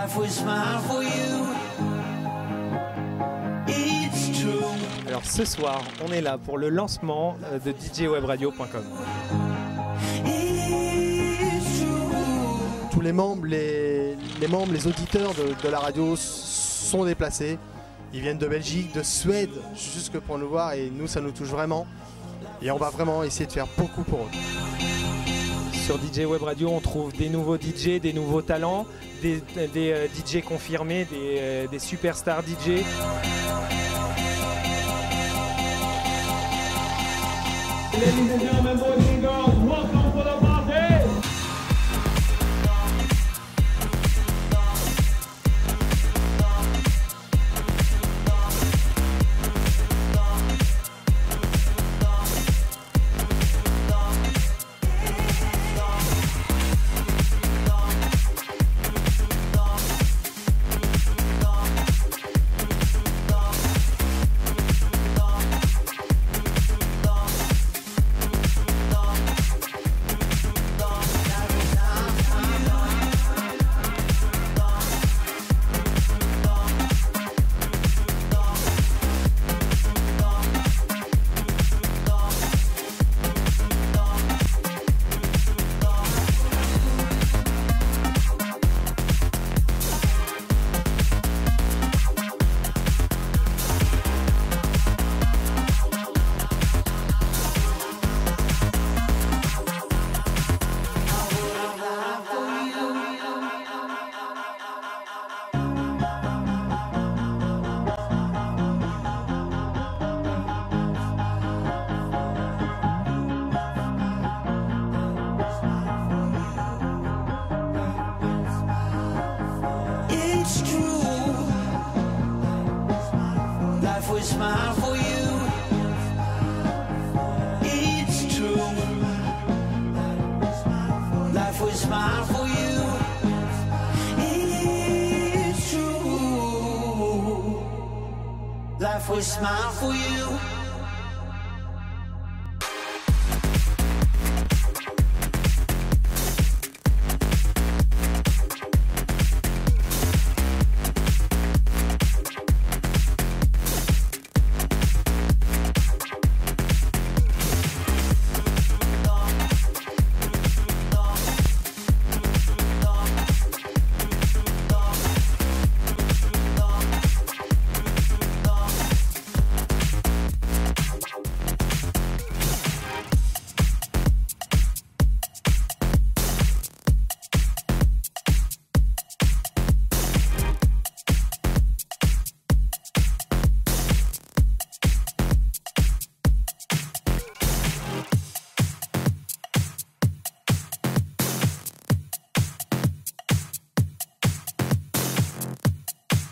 Alors ce soir, on est là pour le lancement de DJWebRadio.com. Tous les membres, les auditeurs de la radio sont déplacés. Ils viennent de Belgique, de Suède, juste pour nous voir, et nous, ça nous touche vraiment. Et on va vraiment essayer de faire beaucoup pour eux. Sur DJ Web Radio, on trouve des nouveaux DJ, des nouveaux talents, des DJ confirmés, des superstars DJ. Ladies and gentlemen, boys and girls, welcome to the party! Life will smile for you.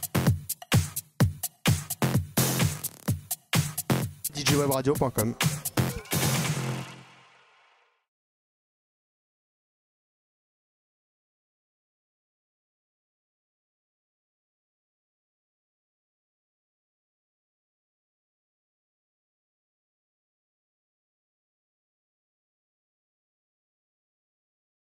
DJWebRadio.com